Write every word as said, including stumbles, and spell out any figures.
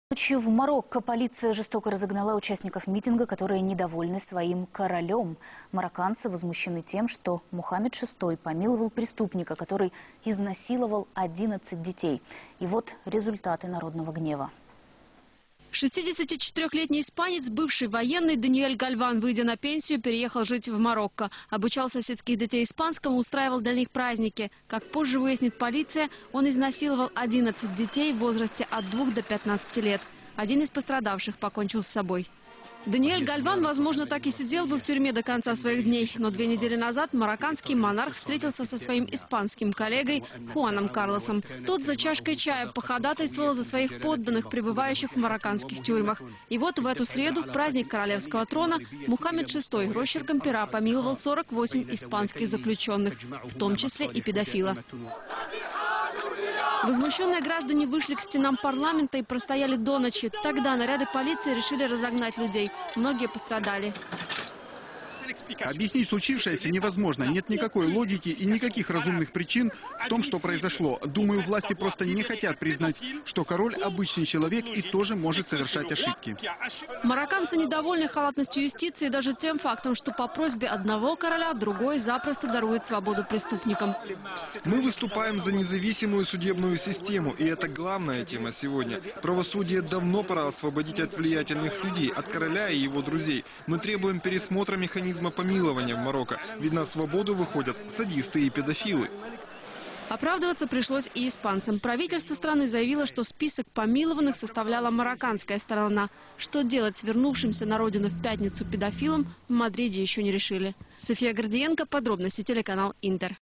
Ночью в Марокко полиция жестоко разогнала участников митинга, которые недовольны своим королем. Марокканцы возмущены тем, что Мухаммед шестой помиловал преступника, который изнасиловал одиннадцать детей. И вот результаты народного гнева. шестидесятичетырёхлетний испанец, бывший военный Даниэль Гальван, выйдя на пенсию, переехал жить в Марокко. Обучал соседских детей испанскому, устраивал для них праздники. Как позже выяснит полиция, он изнасиловал одиннадцать детей в возрасте от двух до пятнадцати лет. Один из пострадавших покончил с собой. Даниэль Гальван, возможно, так и сидел бы в тюрьме до конца своих дней. Но две недели назад марокканский монарх встретился со своим испанским коллегой Хуаном Карлосом. Тот за чашкой чая походатайствовал за своих подданных, пребывающих в марокканских тюрьмах. И вот в эту среду, в праздник королевского трона, Мухаммед шестой росчерком пера помиловал сорок восемь испанских заключенных, в том числе и педофила. Возмущенные граждане вышли к стенам парламента и простояли до ночи. Тогда наряды полиции решили разогнать людей. Многие пострадали. Объяснить случившееся невозможно. Нет никакой логики и никаких разумных причин в том, что произошло. Думаю, власти просто не хотят признать, что король обычный человек и тоже может совершать ошибки. Марокканцы недовольны халатностью юстиции и даже тем фактом, что по просьбе одного короля другой запросто дарует свободу преступникам. Мы выступаем за независимую судебную систему, и это главная тема сегодня. Правосудие давно пора освободить от влиятельных людей, от короля и его друзей. Мы требуем пересмотра механизма помилования в Марокко, ведь на свободу выходят садисты и педофилы. Оправдываться пришлось и испанцам. Правительство страны заявило, что список помилованных составляла марокканская сторона. Что делать с вернувшимся на родину в пятницу педофилом, в Мадриде еще не решили. София Гордиенко, подробности, телеканал Интер.